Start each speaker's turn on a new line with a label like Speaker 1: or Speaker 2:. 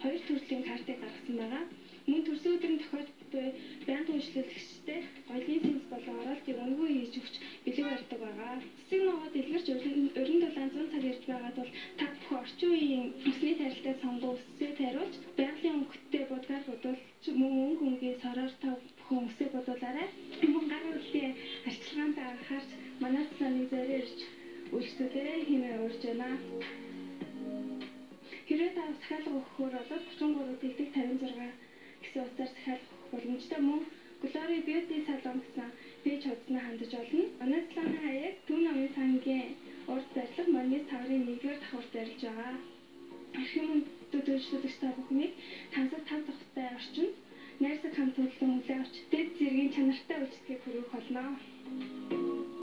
Speaker 1: 2 төрлийн картыг гаргасан байгаа. Мөн төрсөн өдрийн тохиолдолд буй байнгын үйлчлүүлэгчтэй гоёлын сэнс болон оролтыг өнгөө хийж өгч бэлэг барьдаг байгаа. Цэцэг ногоо дэлгэрч урин дулаан 100 цаг ирж байгаа тул та бүхэн орчин үеийн усны тарилтай сонгоо үсээ тариулж байгалийн өнгөтэй будгаар бодуулж мөн өнгө өнгийн сороор та бүхэн үсээ бодуулаарай. Мөн гар үйлдлийн арчилгаантай анхаарч манай цааныг зорио ирж үйлчлүүлээрэй хэмээн урьж байна. Хэрвээ та захиалга өгөхөөр бол 33 тэгтэг 56 гэсэн утсаар захиалга өгөх боломжтой. Мөн Glory Beauty Salon гэсэн пэйж хуудаснаа хандаж олно. Манай салон хаяг Төв намын сангийн урд барилга Монис таврын 1-р давхарт барилж байгаа. Архив мөндөд үйлчлүүлэгч та бүхнийг тансаг 5 давхартай орчинд найрсаг хамт төлөвлөн хүлээн авч дэд зэргийн чанартай үйлчлэгийг хүргэх болно.